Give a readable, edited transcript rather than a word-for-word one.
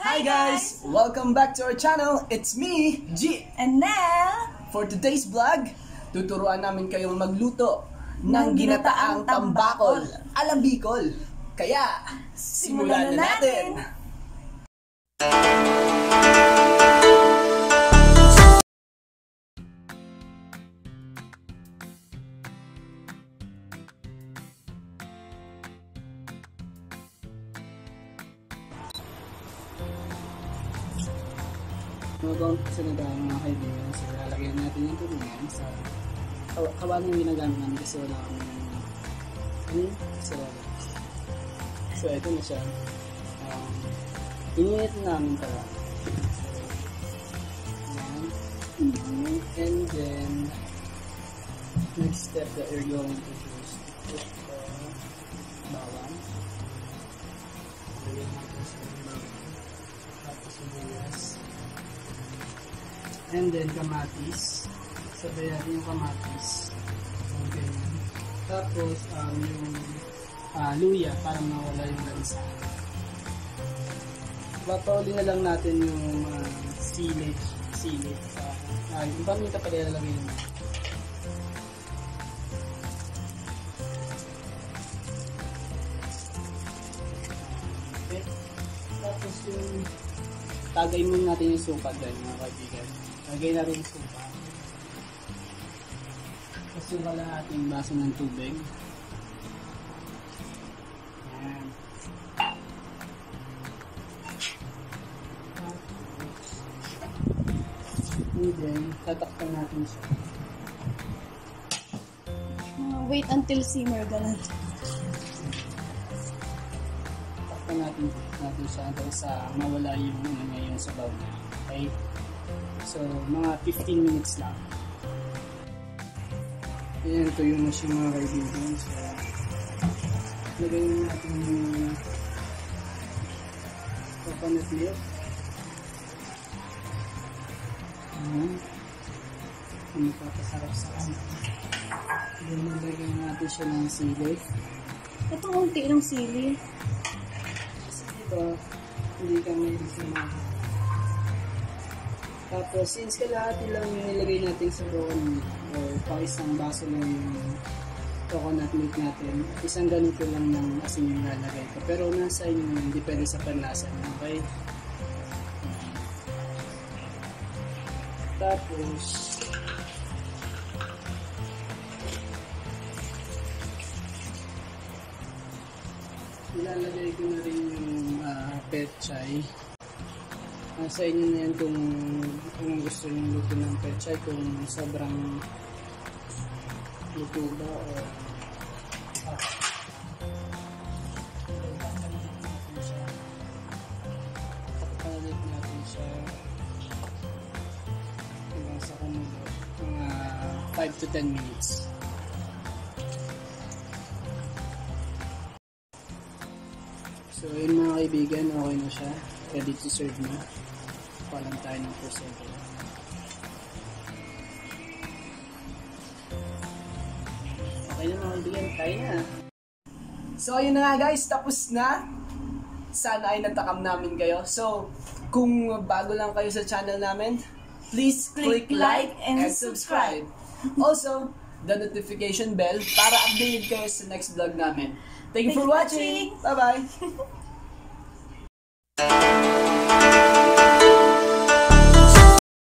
Hi guys! Welcome back to our channel. It's me, G. And Nell. For today's vlog, tuturuan namin kayong magluto ng ginataang tambakol, alam bikol. Kaya, simulan na natin! Sa nagawang mga kaibigan, so lalagyan natin yung tulingan sa kawan yung ginagamit namin kasi wala akong sa so ito na siya. Ininit namin pala. And then next step that we're going to do is to put bawang. Lagyan natin sa bawang. Tapos sibuyas. And then kamatis. Sabay natin yung kamatis. Okay. Tapos yung luya para mawala yung lansa. Papauli na lang natin yung sili. Yung paminta pala ilalagay yun. Okay. Tapos yung tagay muna natin yung suka dyan mga kaibigan. Lagay natin yung suka. Pasuka lang natin yung baso ng tubig. Ayan. And then, tatakpan natin siya. Wait until simmer, ganun. Tatakpan natin siya hanggang sa mawala yung ngayon sa sabaw niya. Okay? So, mga 15 minutes lang. Ayan, tuyo na siya mga kaibigan. So, lagay natin yung coconut milk. Ayan. Ang magpapasarap sa kanya. Then, lagay natin siya ng sili. Ito unti ng sili. Kasi dito, hindi kami sinama. Tapos, since kalahati lang yung nilagay natin sa coconut o isang baso lang yung coconut milk natin, isang ganito lang ng asin yung lalagay ko. Pero nasa inyo yun, depende sa panlasa nyo, okay? Tapos, ilalagay ko na rin yung pechay. Sa inyo na yan kung gusto nyo luto ng pechay, kung sobrang luto ba o papalit natin siya hanggang sa kumulo mga 5 to 10 minutes. So yun mga kaibigan, okay na siya, ready to serve na. Palang tayo ng presente. Okay na mga kaibigan, tayo na. So ayun na nga guys, tapos na. Sana ay natakam namin kayo. So, kung bago lang kayo sa channel namin, please click like and subscribe. Also, the notification bell para updated kayo sa next vlog namin. Thank you for watching. Bye-bye.